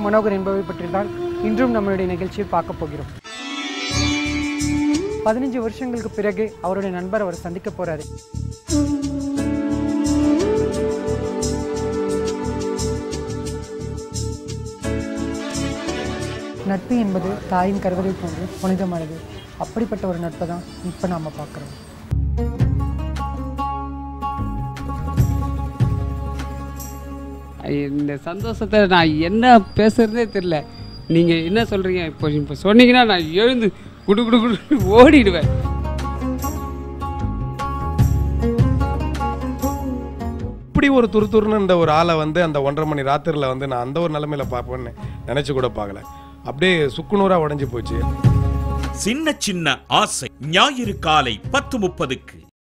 மனோகர் என்பவை பற்றி தான் இன்றும் நம்மளுடைய நிகழ்ச்சியில் பார்க்க போகிறோம். 15 வருஷங்களுக்கு பிறகு அவருடைய நண்பர் அவர் சந்திக்க போறாரு. நட்பு என்பது தாயின் கருவறை போன்று புனிதமானது. அப்படிப்பட்ட ஒரு நட்பை தான் இப்போ நாம் பார்க்குறோம். இந்த சந்தோஷத்தை நான் என்ன பேசுகிறதே தெரியல. நீங்கள் என்ன சொல்கிறீங்க? இப்போ சொன்னீங்கன்னா நான் எழுந்து குடு குடு குடு ஓடிடுவேன். இப்படி ஒரு துருத்துருன்னு ஒரு ஆளை வந்து அந்த 1:30 மணி ராத்திரியில் வந்து நான் அந்த ஒரு நிலைமையில பார்ப்பேன்னு நினச்சி கூட பார்க்கல. அப்படியே சுக்குநூறாக உடஞ்சி போச்சு. சின்ன சின்ன ஆசை ஞாயிறு காலை 10:30.